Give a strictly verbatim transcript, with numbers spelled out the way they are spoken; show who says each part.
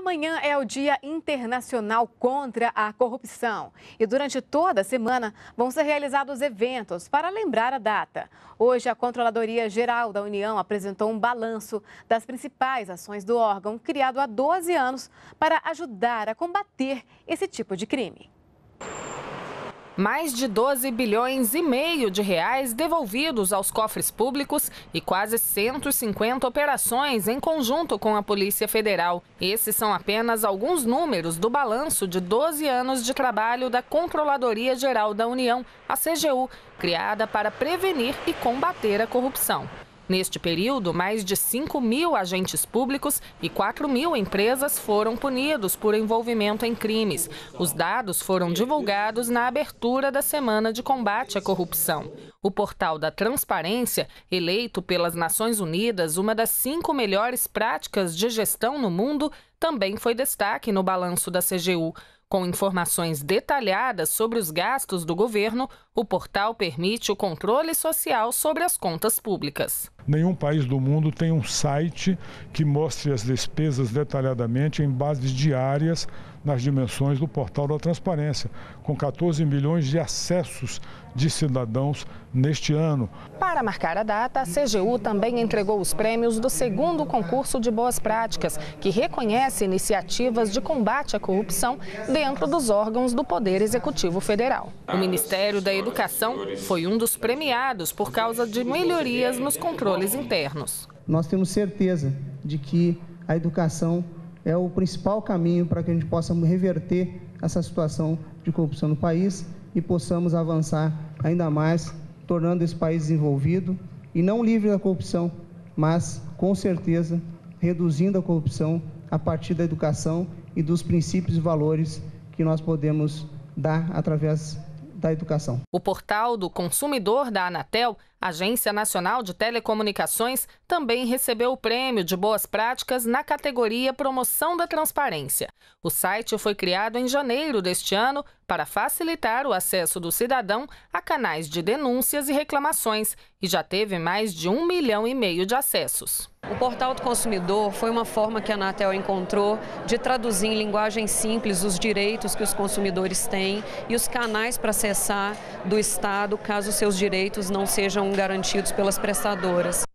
Speaker 1: Amanhã é o Dia Internacional contra a Corrupção e durante toda a semana vão ser realizados eventos para lembrar a data. Hoje, a Controladoria Geral da União apresentou um balanço das principais ações do órgão, criado há doze anos, para ajudar a combater esse tipo de crime.
Speaker 2: Mais de doze bilhões e meio de reais devolvidos aos cofres públicos e quase cento e cinquenta operações em conjunto com a Polícia Federal. Esses são apenas alguns números do balanço de doze anos de trabalho da Controladoria Geral da União, a C G U, criada para prevenir e combater a corrupção. Neste período, mais de cinco mil agentes públicos e quatro mil empresas foram punidos por envolvimento em crimes. Os dados foram divulgados na abertura da Semana de Combate à Corrupção. O Portal da Transparência, eleito pelas Nações Unidas uma das cinco melhores práticas de gestão no mundo, também foi destaque no balanço da C G U. Com informações detalhadas sobre os gastos do governo, o portal permite o controle social sobre as contas públicas.
Speaker 3: Nenhum país do mundo tem um site que mostre as despesas detalhadamente em bases diárias nas dimensões do Portal da Transparência, com quatorze milhões de acessos de cidadãos neste ano.
Speaker 2: Para marcar a data, a C G U também entregou os prêmios do segundo concurso de boas práticas, que reconhece iniciativas de combate à corrupção dentro dos órgãos do Poder Executivo Federal. O Ministério da Educação foi um dos premiados por causa de melhorias nos controles internos.
Speaker 4: Nós temos certeza de que a educação é o principal caminho para que a gente possa reverter essa situação de corrupção no país e possamos avançar ainda mais, tornando esse país desenvolvido e não livre da corrupção, mas, com certeza, reduzindo a corrupção a partir da educação e dos princípios e valores que nós podemos dar através da educação.
Speaker 2: O portal do consumidor da Anatel, Agência Nacional de Telecomunicações, também recebeu o prêmio de boas práticas na categoria Promoção da Transparência. O site foi criado em janeiro deste ano para facilitar o acesso do cidadão a canais de denúncias e reclamações e já teve mais de um milhão e meio de acessos.
Speaker 5: O Portal do Consumidor foi uma forma que a Anatel encontrou de traduzir em linguagem simples os direitos que os consumidores têm e os canais para acessar do Estado caso seus direitos não sejam garantidos pelas prestadoras.